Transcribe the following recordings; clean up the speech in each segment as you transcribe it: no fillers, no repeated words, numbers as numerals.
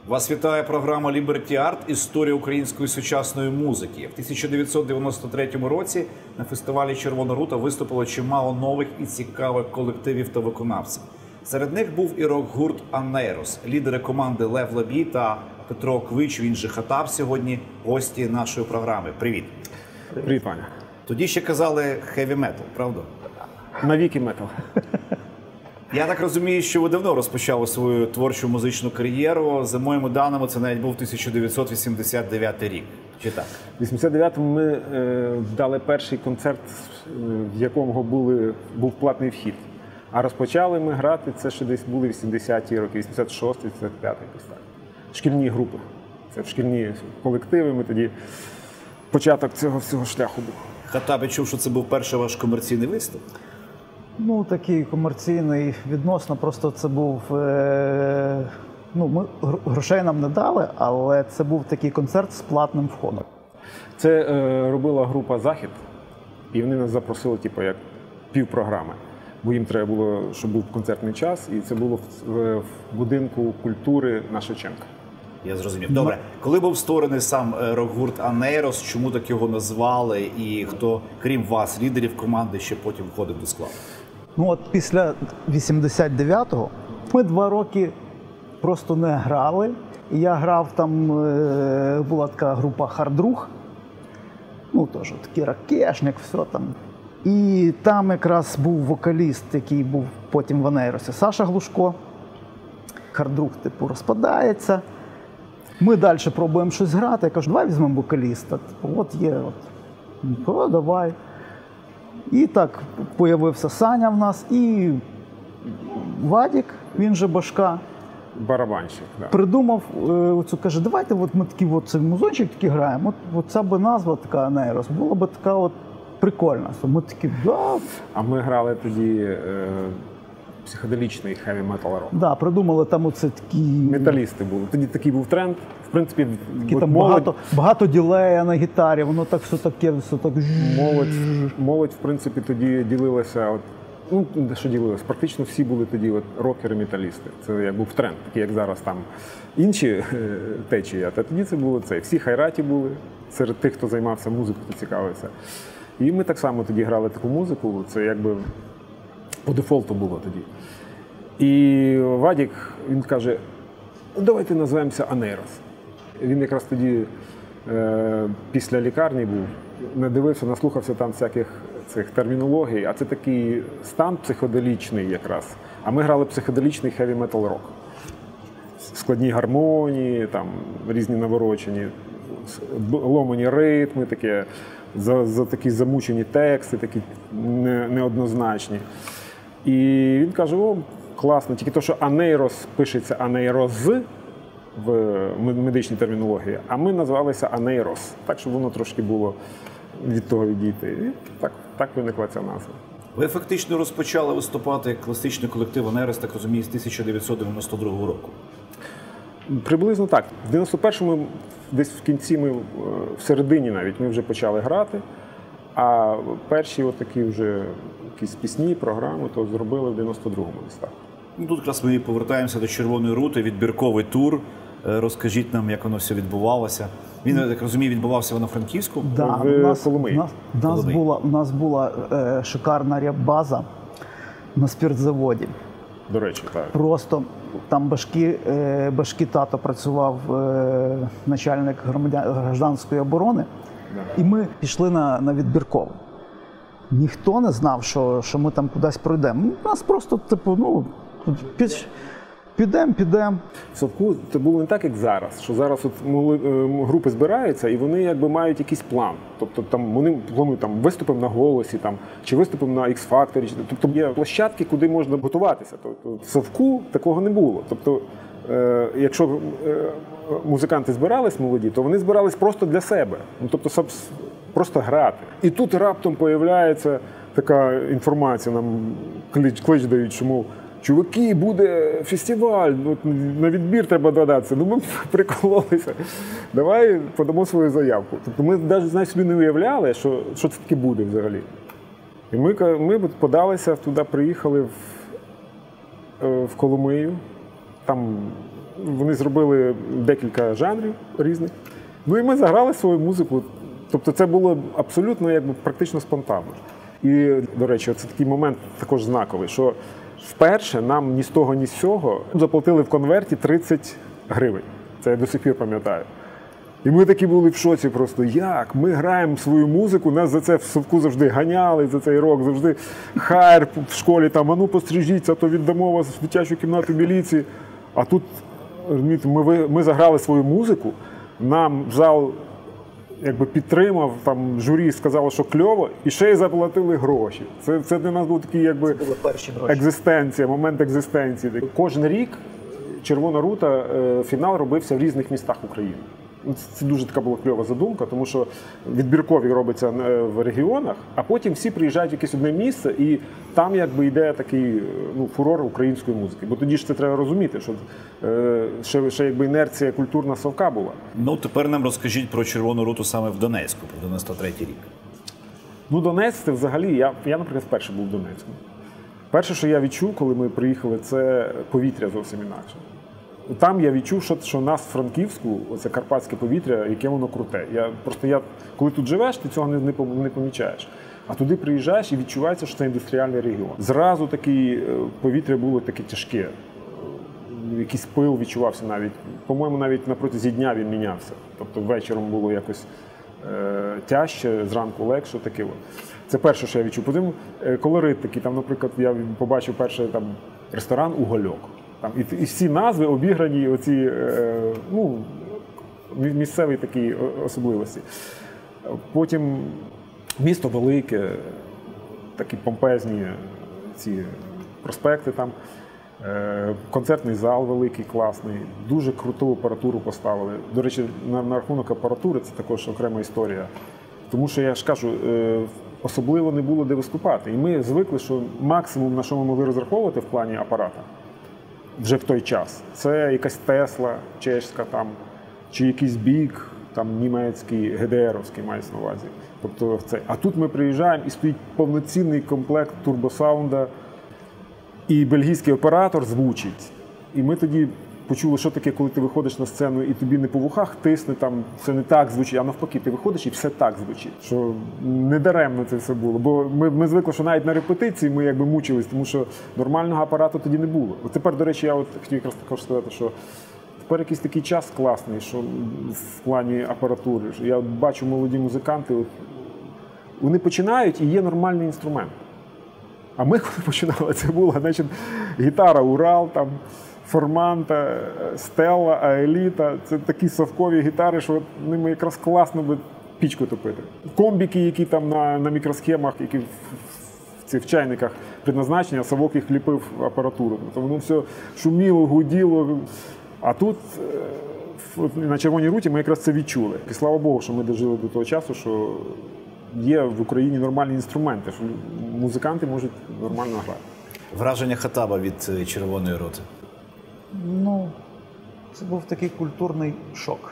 Вас вітає програма Liberty Art «Історія української сучасної музики». В 1993 році на фестивалі «Червона рута» виступило чимало нових і цікавих колективів та виконавців. Серед них був і рок-гурт «Анейрос», лідери команди Лев Лабій та Петро Квич, він же Хатаб, сьогодні гості нашої програми. Привіт. Привіт, Ваня. Тоді ще казали «хеві метал», правда? Навіки метал. Я так розумію, що ви давно розпочали свою творчу музичну кар'єру. За моїми даними, це навіть був 1989 рік. Чи так? В 89-му ми дали перший концерт, в якому був платний вхід. А розпочали ми грати, це ще десь були 80-ті роки, 86-й, 85-й. Шкільні групи. Це шкільні колективи. Ми тоді початок цього всього шляху був. Хатаб, я чув, що це був перший ваш комерційний виступ? Ну, такий комерційний відносно, просто це був, грошей нам не дали, але це був такий концерт з платним входом. Це робила група «Захід», і вони нас запросили, як півпрограми, бо їм треба було, щоб був концертний час, і це було в будинку культури на Шевченка. Я зрозумів. Добре. Коли був створений сам рок-гурт «Анейрос», чому так його назвали, і хто, крім вас, лідерів команди, ще потім входив до складу? Ну от після 89-го ми 2 роки просто не грали. І я грав, там була така група «Хардрух», ну теж такий ракешник, все там. І там якраз був вокаліст, який був потім в «Анейросі», Саша Глушко. «Хардрух» розпадається. Ми далі пробуємо щось грати. Я кажу, давай візьмемо вокаліста. От є, давай. І так з'явився Саня в нас, і Вадик, він же Башка. Барабанщик, да. Придумав оцю, каже, давайте ми такий цей музончик такий граємо. От ця би назва така «Анейрос» була б така прикольна. Ми такі, да. А ми грали тоді психоделічний хеві-метал рок. Да, придумали там оце такі... Металісти були. Тоді такий був тренд. В принципі, там багато ділея на гітарі, воно так все таке, все так... Молодь, в принципі, тоді ділилася, що ділилася, практично всі були тоді рокери-металісти. Це як був тренд, такий, як зараз там інші течії, а тоді це було це. Всі хайраті були серед тих, хто займався музикою, хто цікавився. І ми так само тоді грали таку музику, це якби по дефолту було тоді. І Вадик, він каже, давайте назвемося «Анейрос». Він якраз тоді після лікарні був, надивився, наслухався там всяких цих термінологій, а це такий стан психоделічний якраз. А ми грали психоделічний хеві-метал рок. Складні гармонії, там різні наворочені, ломані ритми, таке, за такі замучені тексти, такі неоднозначні. І він каже, класно, тільки то, що «Анейрос» пишеться «Анейроз» в медичній термінології, а ми назвалися «Анейрос», так, щоб воно трошки було від того відійти. І так виникла ця назва. Ви фактично розпочали виступати як класичний колектив «Анейрос», так розумію, з 1992 року. Приблизно так. В 91-му, десь в кінці, в середині навіть, ми вже почали грати, а перші такі вже якісь пісні, програми, то зробили в 92-му десь так. Тут якраз ми повертаємося до «Червоної рути», відбірковий тур. Розкажіть нам, як воно все відбувалося. Він, я так розумію, відбувався в Івано-Франківську? Да, в Коломиї. У нас була шикарна реп-база на спиртзаводі. До речі, так. Просто там Башки тато працював начальник гражданської оборони, да. І ми пішли на відбіркову. Ніхто не знав, що ми там кудись пройдемо. У нас просто, підемо. В Совку це було не так, як зараз, що зараз групи збираються і вони якби мають якийсь план. Тобто там вони планують виступимо на «Голосі», чи виступимо на X-Factor. Тобто є площадки, куди можна готуватися. Тобто в Совку такого не було. Тобто, якщо музиканти збирались молоді, то вони збирались просто для себе. Тобто просто грати. І тут раптом з'являється така інформація, нам клич дають, що, мов, чуваки, буде фестиваль, на відбір треба додатися. Ми прикололися. Давай подамо свою заявку. Тобто ми навіть собі не уявляли, що це таке буде взагалі. І ми подалися, туди приїхали в Коломию. Там вони зробили декілька жанрів різних. Ну і ми заграли свою музику. Тобто це було абсолютно якби практично спонтанно. І, до речі, це такий момент також знаковий, що вперше нам ні з того, ні з цього заплатили в конверті 30 гривень. Це я до сих пір пам'ятаю. І ми такі були в шоці просто, як? Ми граємо свою музику, нас за це в совку завжди ганяли, за цей рок, завжди хайр в школі, там, а ну пострижіться, а то віддамо вас в дитячу кімнату міліції. А тут, розумієте, ми заграли свою музику, нам зал якби підтримав, там журі сказало, що кльово, і ще й заплатили гроші. Це для нас був такий якби екзистенція, момент екзистенції. Кожен рік Червона рута, фінал робився в різних містах України. Це дуже така була кльова задумка, тому що відбіркові робиться в регіонах, а потім всі приїжджають в якесь одне місце, і там якби йде такий фурор української музики. Бо тоді ж це треба розуміти, що ще якби інерція культурна совка була. Ну, тепер нам розкажіть про Червону руту саме в Донецьку, про 93-й рік. Ну, Донецьк, це взагалі, я, наприклад, вперше був в Донецьку. Перше, що я відчув, коли ми приїхали, це повітря зовсім інакше. Там я відчув, що нас в Франківську, оце карпатське повітря, яке воно круте. Коли тут живеш, ти цього не помічаєш. А туди приїжджаєш і відчувається, що це індустріальний регіон. Зразу таке повітря було таке тяжке. Якийсь пил відчувався навіть. По-моєму, навіть на протязі дня він мінявся. Тобто вечором було якось тяжче, зранку легше. Таке. Це перше, що я відчув. Потім колорит такий. Там, наприклад, я побачив перший ресторан «Угольок». Там, і всі назви обіграні оці, місцеві такі особливості. Потім місто велике, такі помпезні ці проспекти там, концертний зал великий, класний, дуже круту апаратуру поставили. До речі, на рахунок апаратури це також окрема історія. Тому що, я ж кажу, особливо не було де виступати. І ми звикли, що максимум, на що ми могли розраховувати в плані апарата, вже в той час. Це якась Тесла чеська там, чи якийсь Біг, там німецький, ГДРовський мається на увазі. Тобто це. А тут ми приїжджаємо і стоїть повноцінний комплект турбосаунда, і бельгійський оператор звучить. І ми тоді почули, що таке, коли ти виходиш на сцену і тобі не по вухах тисне, там все не так звучить, а навпаки, ти виходиш і все так звучить. Що недаремно це все було. Бо ми звикли, що навіть на репетиції ми якби мучились, тому що нормального апарату тоді не було. От тепер, до речі, я хотів якраз також сказати, що тепер якийсь такий час класний, що в плані апаратури. Я бачу молоді музиканти, вони починають і є нормальний інструмент. А ми, коли починали, це була, значить, гітара Урал, там, Форманта, Стелла, Аеліта. Це такі совкові гітари, що ними якраз класно би пічку топити. Комбіки, які там на мікросхемах, які в цих чайниках предназначення, совок їх ліпив апаратуру. Тобто воно все шуміло, гуділо. А тут, на Червоній руті, ми якраз це відчули. І слава Богу, що ми дожили до того часу, що є в Україні нормальні інструменти, що музиканти можуть нормально грати. Враження Хатаба від Червоної рути? Ну, це був такий культурний шок.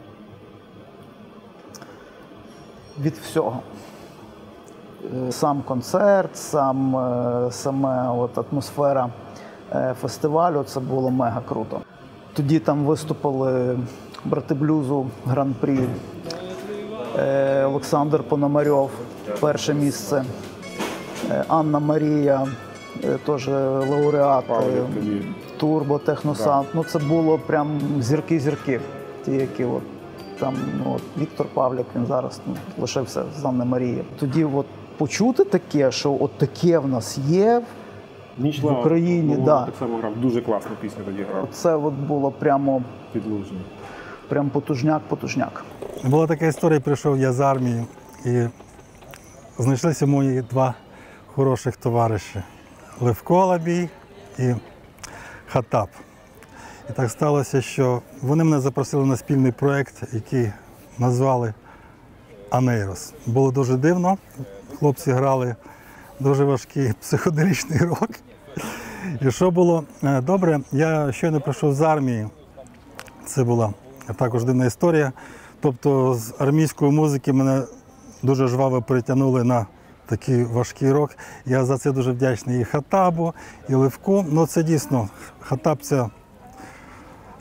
Від всього. Сам концерт, саме атмосфера фестивалю, це було мега круто. Тоді там виступили брати блюзу Гран-прі, Олександр Пономарьов, перше місце, Анна Марія, теж лауреат, Турбо, Техносаунд. Ну, це було прям зірки-зірки, ті, які там, Віктор Павлік, він зараз лишився з Анни Марії. Тоді почути таке, що таке в нас є в Україні. Так само грав, дуже класну пісню тоді грав. Це було прямо підлужно. Прям потужняк. Була така історія, прийшов я з армії, і знайшлися мої два хороших товариші – Левко Алабій і Хатаб. І так сталося, що вони мене запросили на спільний проєкт, який назвали «Анейрос». Було дуже дивно, хлопці грали дуже важкий психоделічний рок. І що було добре, я щойно прийшов з армії, це була також дивна історія. Тобто з армійської музики мене дуже жваво перетягнули на такий важкий рок. Я за це дуже вдячний і Хатабу, і Левку. Ну це дійсно, Хатаб – це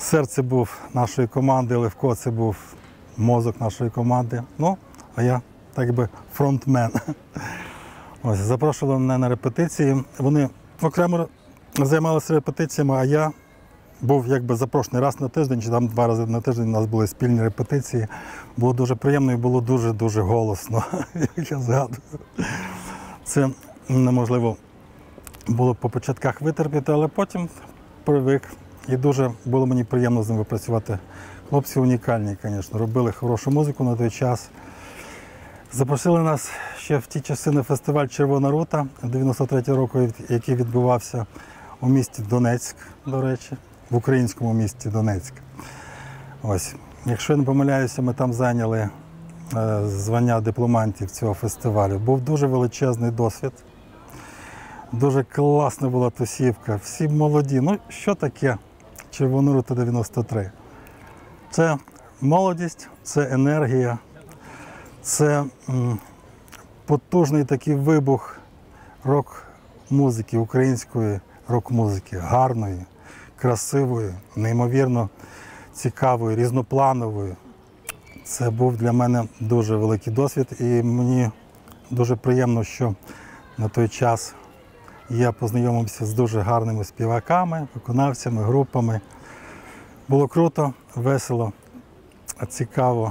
серце був нашої команди, Левко це був мозок нашої команди. Ну, а я так би фронтмен. Ось, запрошували мене на репетиції. Вони окремо займалися репетиціями, а я був якби запрошений раз на тиждень, чи там 2 рази на тиждень у нас були спільні репетиції. Було дуже приємно і було дуже-дуже голосно, як я згадую. Це неможливо було по початках витерпіти, але потім привик. І дуже було мені приємно з ними працювати. Хлопці унікальні, звісно, робили хорошу музику на той час. Запросили нас ще в ті часи на фестиваль «Червона рута» 93-го року, який відбувався у місті Донецьк, до речі, в українському місті Донецьк. Ось. Якщо я не помиляюся, ми там зайняли звання дипломантів цього фестивалю. Був дуже величезний досвід. Дуже класна була тусівка, всі молоді. Ну, що таке «Червона рута 93»? Це молодість, це енергія, це потужний такий вибух рок-музики, української рок-музики, гарної, красивої, неймовірно цікавої, різнопланової. Це був для мене дуже великий досвід, і мені дуже приємно, що на той час я познайомився з дуже гарними співаками, виконавцями, групами. Було круто, весело, цікаво,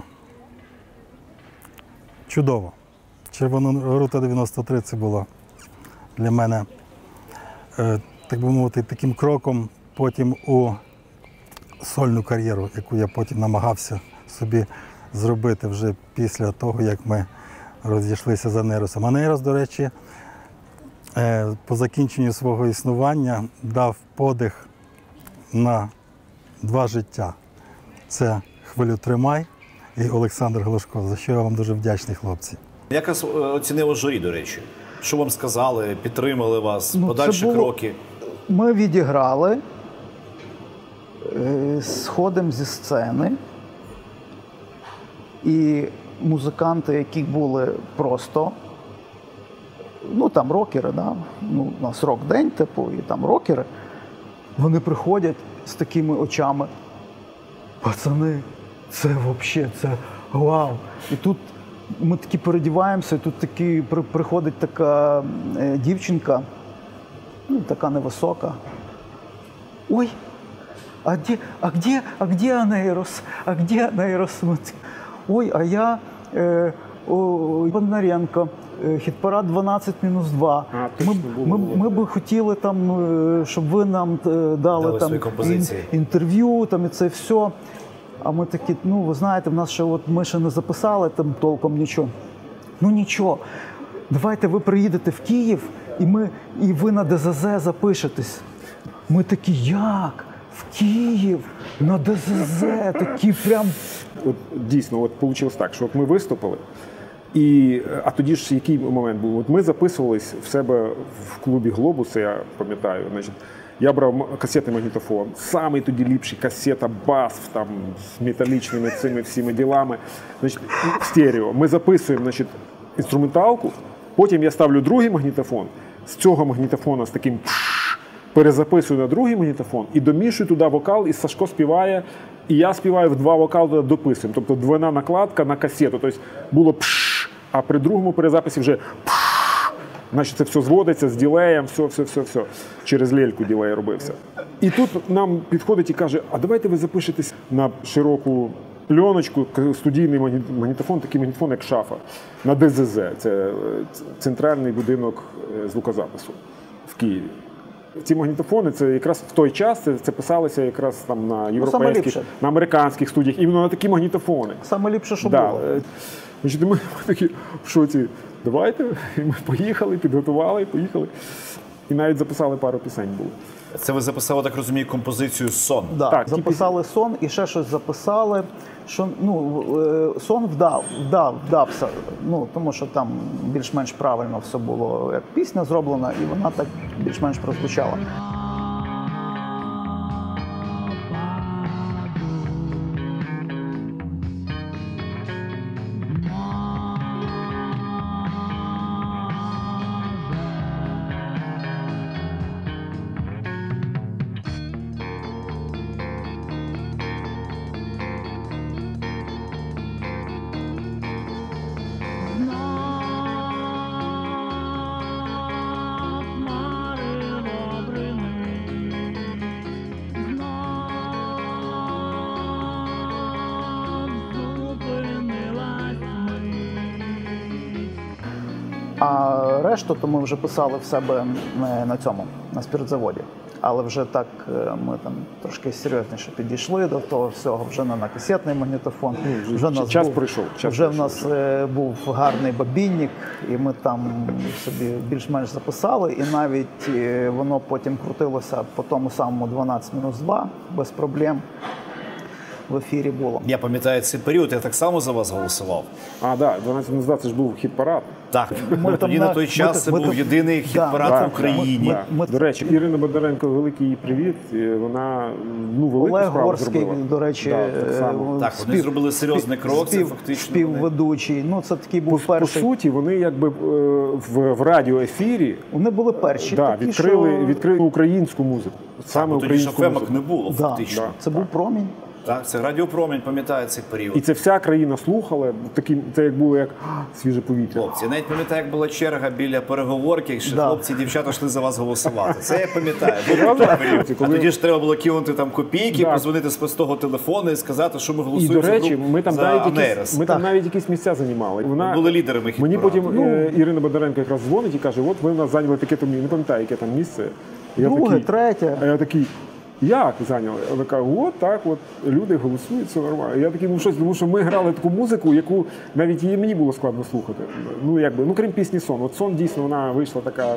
чудово. «Червона рута 93» це було для мене, так би мовити, таким кроком потім у сольну кар'єру, яку я потім намагався собі зробити вже після того, як ми розійшлися з Анейросом. Анейрос, до речі, по закінченню свого існування дав подих на 2 життя. Це «Хвилю тримай» і Олександр Глушко, за що я вам дуже вдячний, хлопці. Як вас оцінило журі, до речі? Що вам сказали, підтримали вас, подальші кроки? Ми відіграли, сходимо зі сцени, і музиканти, які були просто, ну там рокери, да? Ну, у нас рок-день, типу, і там рокери, вони приходять з такими очами. Пацани, це взагалі, це вау! І тут ми такі передіваємося, і тут такі приходить така дівчинка, ну, така невисока. Ой, а где Анейрос? А где Анейрос? Ой, а я Бондаренко, хіт-парад 12-2. Ми би хотіли там, щоб ви нам дали там інтерв'ю, там і це все. А ми такі, ну, ви знаєте, в нас ще от ми ще не записали там толком нічого. Ну нічого, давайте ви приїдете в Київ, і ви на ДЗЗ запишетесь. Ми такі, як? В Київ? На ДЗЗ? Такі прям... От дійсно, от вийшло так, що от ми виступили, а тоді ж який момент був? От ми записувались в себе в клубі «Глобус», я пам'ятаю, значить, я брав касетний магнітофон, самий тоді ліпший касета, бас, там, з металічними цими всіми ділами, значить, в стерео. Ми записуємо, значить, інструменталку, потім я ставлю другий магнітофон, з цього магнітофона з таким перезаписую на другий магнітофон і домішую туди вокал, і Сашко співає, і я співаю в 2 вокали, туди дописуємо. Тобто двойна накладка на касету. Тобто було пш, а при другому перезаписі вже пш. Значить, це все зводиться з ділеєм, все. Через лельку ділей робився. І тут нам підходить і каже, а давайте ви запишетесь на широку пленочку, студійний магнітофон, такий магнітофон, як шафа, на ДЗЗ. Це центральний будинок звукозапису в Києві. Ці магнітофони, це якраз в той час це писалося якраз там на європейських, на американських студіях, іменно на такі магнітофони. Саме ліпше, що було. Значить, ми такі в шоці, давайте, і ми поїхали, підготували, поїхали. І навіть записали пару пісень було. Це ви записали, так розумію, композицію «Сон». Да, так, записали «Сон» і ще щось записали. Що, ну, «Сон» вдався, ну, тому що там більш-менш правильно все було, як пісня зроблена, і вона так більш-менш прозвучала. А решту то ми вже писали в себе на спіртзаводі. Але вже так ми там трошки серйозніше підійшли до того всього, вже не на касетний магнітофон. Час пройшов. Вже в нас був гарний бобінник, і ми там собі більш-менш записали, і навіть воно потім крутилося по тому самому 12-2 без проблем. В ефірі було. Я пам'ятаю цей період, я так само за вас голосував. А, так, 12 це ж був хіт-парад. Так, тоді на той час це був єдиний хіт-парад в Україні. До речі, Ірина Бондаренко, великий їй привіт. Вона велику Олег справу Горський, зробила. до речі, Так, вони зробили серйозний крок, це фактично співведучий. Ну, це такий був По перший. суті, вони якби в радіоефірі Вони були перші. такі, відкрили українську музику. Саме тоді ж українську ФМок музику. не було фактично. Це був промінь. Так, це Радіопромінь, пам'ятаю цей період. І це вся країна слухала. Це як було як свіже повітря. Хлопці, я навіть пам'ятаю, як була черга біля переговорки, що хлопці і дівчата йшли за вас голосувати. Це я пам'ятаю. А тоді ж треба було кинути там копійки, позвонити з простого телефону і сказати, що ми голосуємо І, до речі, ми там навіть якісь місця займали. Ми були лідерами хіт-параду. Мені потім Ірина Бондаренко якраз дзвонить і каже, от ви в нас зайняли таке-то місце, не пам'ятаю, яке там місце. Друге, третє. А я такий, як зайняли? Вона каже, от так, от люди голосують, все нормально. Я такий, тому що ми грали таку музику, яку навіть її мені було складно слухати. Крім пісні «Сон». От «Сон» дійсно вона вийшла така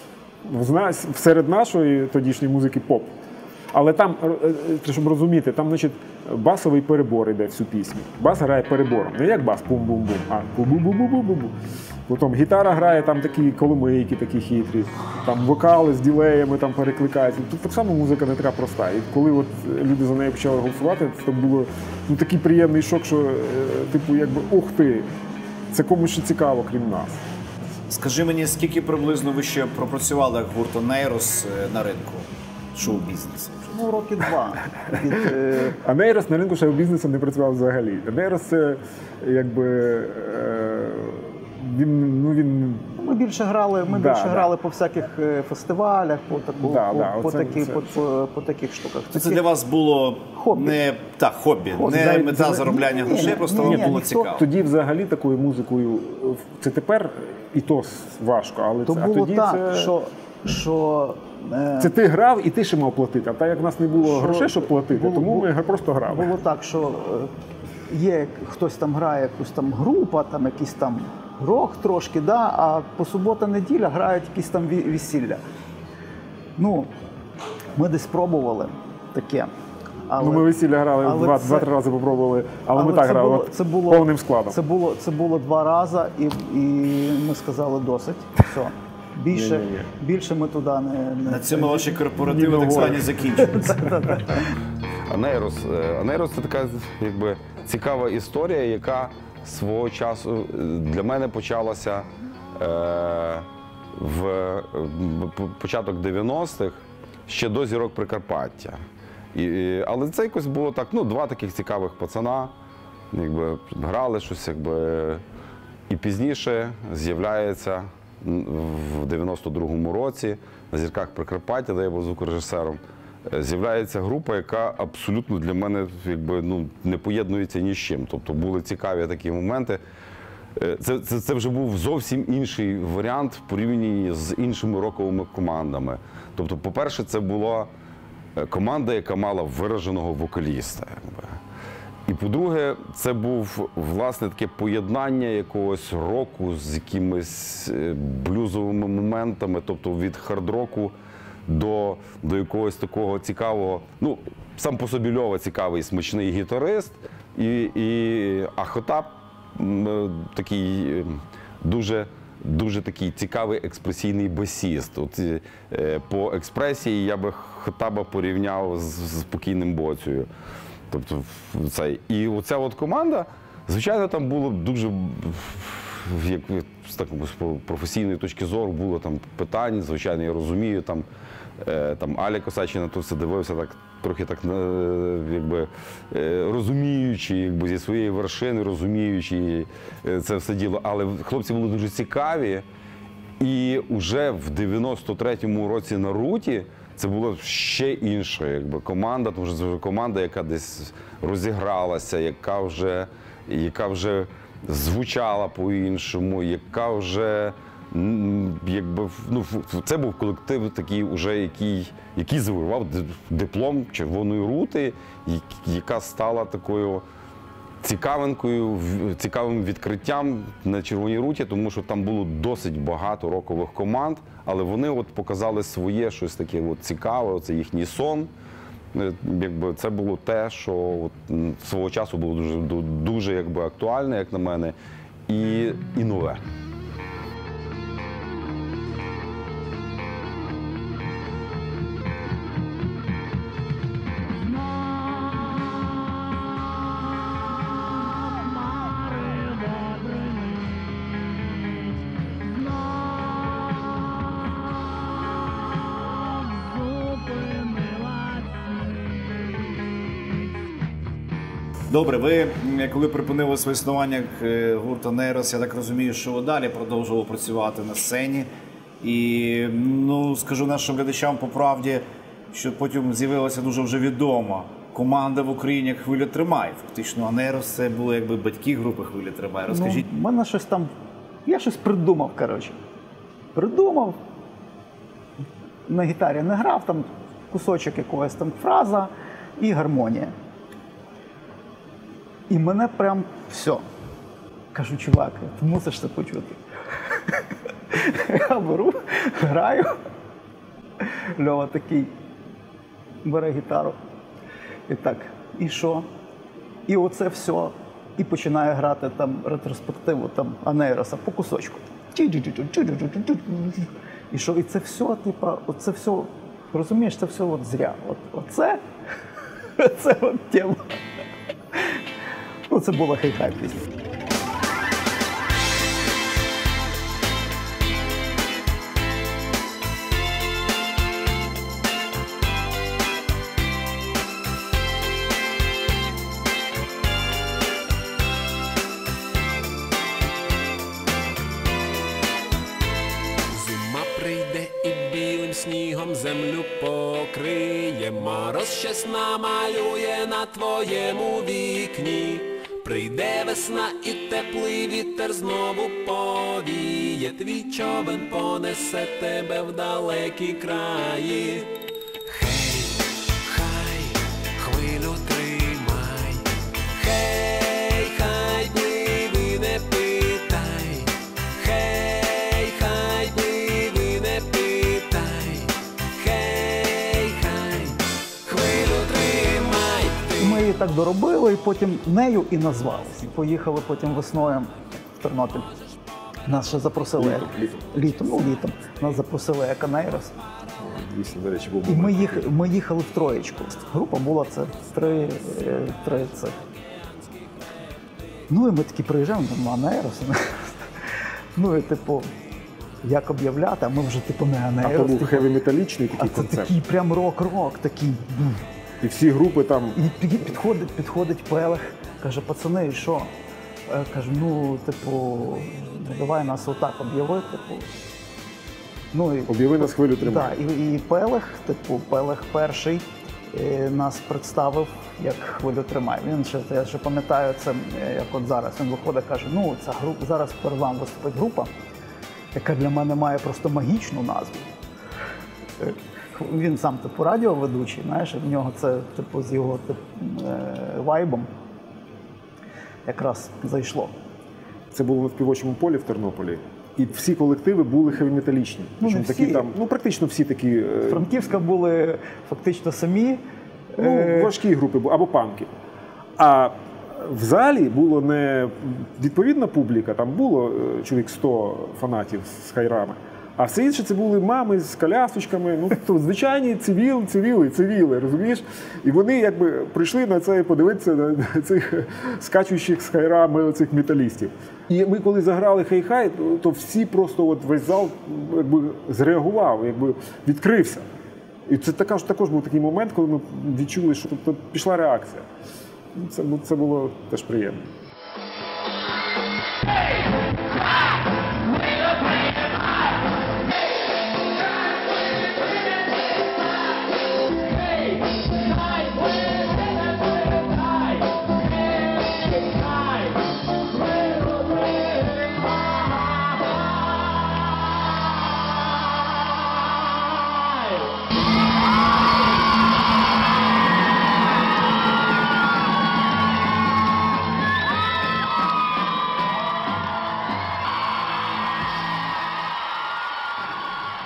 серед нашої тодішньої музики поп. Але там, щоб розуміти, там, значить, басовий перебор йде всю пісню. Бас грає перебором. Не як бас пум-бум-бум, а пум-бум-бум-бум-бум. Потім гітара грає там такі коломийки, такі хитрі, там вокали з ділеями там перекликаються. Тут так само музика не така проста. І коли от люди за нею почали голосувати, це було такий приємний шок, що ух ти, це комусь ще цікаво, крім нас. Скажи мені, скільки приблизно ви ще пропрацювали як гурт Онейрос на ринку шоу-бізнесу? Роки 2. А Нейрос на ринку шоу-бізнесу не працював взагалі. Нейрос це якби він. Ми більше грали по всяких фестивалях, по таких штуках. Це для вас було хобі. Хобі, не мета заробляння грошей, просто вам було цікаво. Тоді взагалі такою музикою, це тепер і то важко, але то було так, що це ти грав і ти ще мав платити. А так як в нас не було грошей, щоб платити, тому ми просто грали. Було так, що є хтось там грає, якусь там група, там якийсь там рок трошки, а по субота-неділя грають якісь там весілля. Ми десь пробували таке. Ми весілля грали, 2-3 рази попробували, але ми так грали повним складом. Це було 2 рази, і ми сказали досить. Все. Більше ми туди не... На цьому ваші корпоративи так звані закінчуються. Онейрос – це така цікава історія, яка свого часу для мене почалася в початок 90-х, ще до зірок Прикарпаття. Але це якось було так, 2 таких цікавих пацана, грали щось, і пізніше з'являється в 92-му році на зірках Прикарпаття, де я був звукорежисером, з'являється група, яка абсолютно для мене не поєднується ні з чим. Тобто були цікаві такі моменти. Це вже був зовсім інший варіант в порівнянні з іншими роковими командами. Тобто, по-перше, це була команда, яка мала вираженого вокаліста. І по-друге, це був, власне, таке поєднання якогось року з якимись блюзовими моментами, тобто від хард-року до якогось такого цікавого, сам по собі Льова цікавий, смачний гітарист, а Хотап такий дуже такий цікавий експресійний басіст. По експресії я би Хотаба порівняв з покійним Боцею. Тобто, і оця команда, звичайно, там було дуже, з такої професійної точки зору, було там питань, звичайно, я розумію, там Аля Косачі на то все дивився трохи розуміючи, зі своєї вершини, розуміючи це все діло. Але хлопці були дуже цікаві, і вже в 93-му році на Руті це була ще інша команда, тому що це вже команда, яка десь розігралася, яка вже звучала по-іншому, яка вже якби, ну, це був колектив такий, уже, який завоював диплом Червоної рути, яка стала такою цікавинкою, цікавим відкриттям на Червоній руті, тому що там було досить багато рокових команд, але вони от показали своє щось таке от цікаве, оце їхній сон. Якби це було те, що от свого часу було дуже якби актуальне, як на мене, і нове. Добре, ви коли припинили своє існування гурту Нейрос, я так розумію, що ви далі продовжували працювати на сцені. І, ну, скажу нашим глядачам по правді, що потім з'явилася дуже вже відома команда в Україні як «Хвиля тримай». Фактично, а Нейрос це були якби батьки групи «Хвиля тримай». Розкажіть. Ну, в мене щось там, я щось придумав, коротше. Придумав, на гітарі не грав, там кусочок якогось там фраза і гармонія. І мене прям все. Кажу, чувак, ти мусиш це почути. Я беру, граю. Льова такий бере гітару. І так, і що? І оце все. І починає грати там ретроспективу там Нейроса по кусочку. І що? І це все, типа, оце все, розумієш, це все от зря. Оце от тема. Ну, це була хай-хай пісня. Зима прийде і білим снігом землю покриє, мороз щось намалює на твоєму вікні. Прийде весна і теплий вітер знову повіє, твій човен понесе тебе в далекі краї. Хей, хай, хвилю тримай, хей, хай, пливи, не питай, хей, хай, пливи, не питай, хей, хай, хвилю тримай. Ми її так доробили, і потім нею і назвали. Поїхали потім весною в Тернопіль. Нас ще запросили літом. Нас запросили як Нейрос. Дійсно, до речі, був І момент. ми їхали в троєчку. Група була це три це. Ну і ми такі приїжджаємо, а Нейрос. Ну і типу, як об'являти, а ми вже типу не А Нейрос. то був Типу, хеві-металічний а такий це концерт. такий прям рок-рок, такий. І всі групи там. І підходить Пелех, каже, пацани, і що? Я кажу, ну, типу, давай нас отак об'яви, типу. Ну, і, Об'яви нас хвилю тримай. да, і Пелех, типу, Пелех перший нас представив як «Хвилю тримай». Він ще, я ще пам'ятаю це, як от зараз. Він виходить, каже, ну, ця група, зараз перед вами виступить група, яка для мене має просто магічну назву. Він сам типу радіоведучий, знаєш, в нього це типу з його вайбом якраз зайшло. Це було на співочому полі в Тернополі. І всі колективи були хеві-металічні. Ну, не Причому такі всі. там, ну практично всі такі Франківська були фактично самі. важкі групи або панки. А в залі було не відповідна публіка, там було чоловік 100 фанатів з хайрами. А все інше це були мами з колясочками, ну тобто звичайні цивіли, розумієш? І вони якби прийшли на це подивитися на цих скачуючих з хайрами цих металістів. І ми коли заграли хай-хай, то всі просто от весь зал якби зреагував, якби відкрився. І це також був такий момент, коли ми відчули, що тут пішла реакція. Це було теж приємно.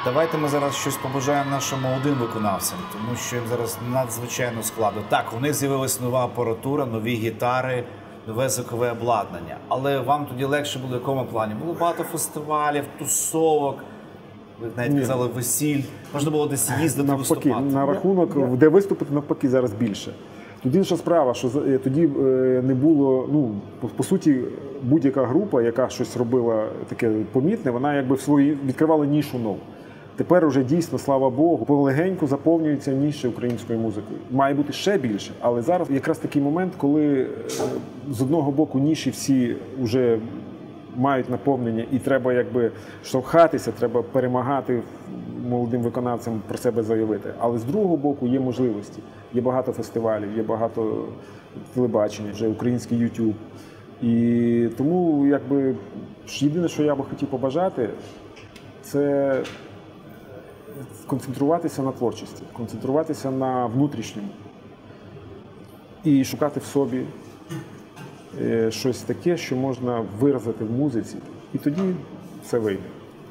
давайте ми зараз щось побажаємо нашим молодим виконавцям, тому що їм зараз надзвичайно складно. Так, у них з'явилась нова апаратура, нові гітари, нове звукове обладнання. Але вам тоді легше було в якому плані? Було багато фестивалів, тусовок, ви навіть казали весіль. Можна було десь їздити, Навпаки, виступати. на рахунок, де виступити, навпаки, зараз більше. Тут інша справа, що тоді не було, ну, по суті, будь-яка група, яка щось робила таке помітне, вона якби в свої відкривала нішу нову. Тепер уже дійсно, слава Богу, полегеньку заповнюються ніші українською музикою. Має бути ще більше, але зараз якраз такий момент, коли з одного боку ніші всі вже мають наповнення і треба якби штовхатися, треба перемагати молодим виконавцям про себе заявити. Але з другого боку є можливості. Є багато фестивалів, є багато телебачення, вже український YouTube. І тому якби єдине, що я би хотів побажати, це концентруватися на творчості, концентруватися на внутрішньому і шукати в собі щось таке, що можна виразити в музиці, і тоді все вийде.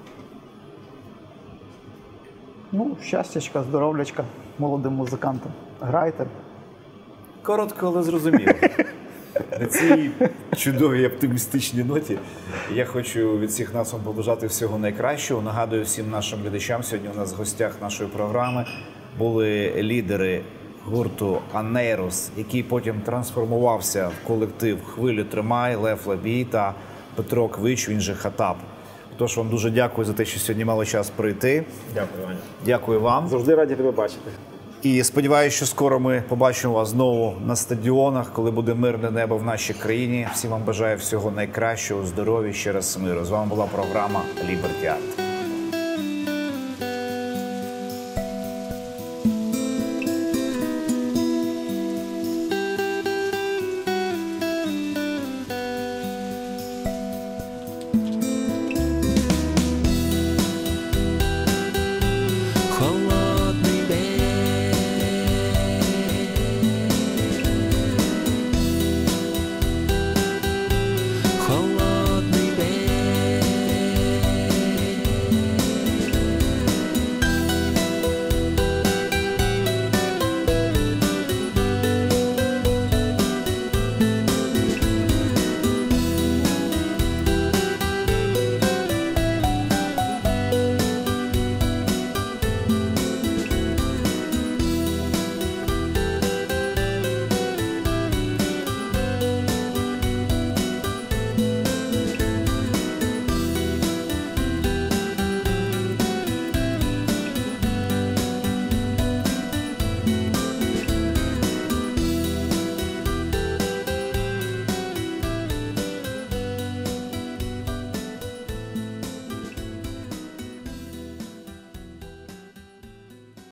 Ну, щастячка, здоровлячка молодим музикантам. Грайте. Коротко, але зрозуміло. На цій чудовій оптимістичній ноті я хочу від всіх нас вам побажати всього найкращого. Нагадую всім нашим глядачам, сьогодні у нас в гостях нашої програми були лідери гурту «Анейрос», який потім трансформувався в колектив «Хвилю тримай», Лев Лабій та Петро Квич, він же Хатап. Тож вам дуже дякую за те, що сьогодні мали час прийти. Дякую, Ваня. Дякую вам. Завжди раді тебе бачити. І сподіваюся, що скоро ми побачимо вас знову на стадіонах, коли буде мирне небо в нашій країні. Всім вам бажаю всього найкращого, здоров'я, ще раз миру. З вами була програма «Ліберті Арт».